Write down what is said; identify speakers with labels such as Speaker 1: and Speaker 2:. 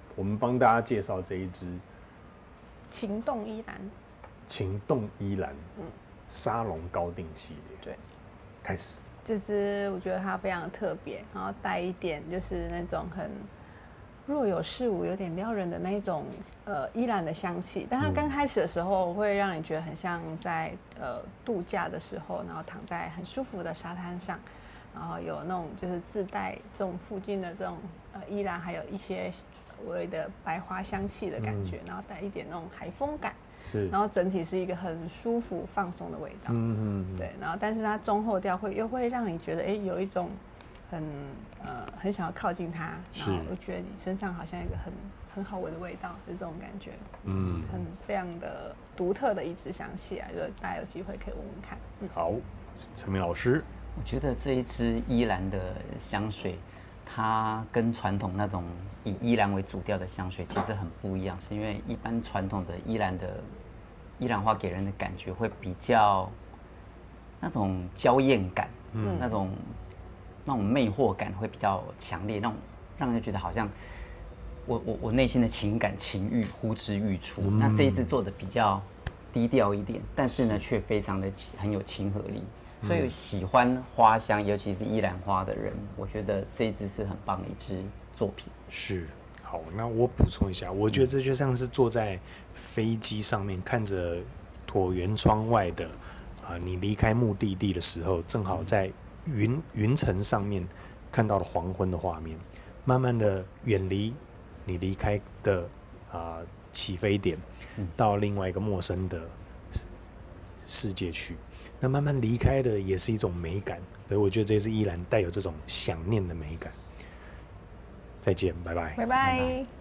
Speaker 1: 我们帮大家介绍这一支
Speaker 2: 情动依兰，
Speaker 1: 情动依兰，沙龙高定系列。
Speaker 2: 对，
Speaker 1: 开始。
Speaker 2: 这支我觉得它非常特别，然后带一点就是那种很若有似无、有点撩人的那一种依兰的香气。但它刚开始的时候会让你觉得很像在度假的时候，然后躺在很舒服的沙滩上，然后有那种就是自带这种附近的这种依兰，还有一些微微的白花香气的感觉，然后带一点那种海风感。
Speaker 1: 是，
Speaker 2: 然后整体是一个很舒服放松的味道，对，然后但是它中后调又会让你觉得有一种很想要靠近它，然后我觉得你身上好像有一个很好闻的味道，是这种感觉，很非常的独特的一支香气啊，就大家有机会可以闻闻看。
Speaker 1: 好，陈明老师，
Speaker 3: 我觉得这一支依兰的香水，它跟传统那种以依兰为主调的香水其实很不一样，是因为一般传统的依兰花给人的感觉会比较那种娇艳感，那种魅惑感会比较强烈，那种让人觉得好像我内心的情感情欲呼之欲出。那这一支做的比较低调一点，但是呢却非常的很有亲和力。所以喜欢花香，尤其是依兰花的人，我觉得这一支是很棒的一支作品。
Speaker 1: 是，好，那我补充一下，我觉得这就像是坐在飞机上面，看着椭圆窗外的你离开目的地的时候，正好在云层上面看到了黄昏的画面，慢慢的远离你离开的起飞点，到另外一个陌生的世界去。那慢慢离开的也是一种美感，所以我觉得这支依然带有这种想念的美感。再见，拜拜，
Speaker 2: 拜拜。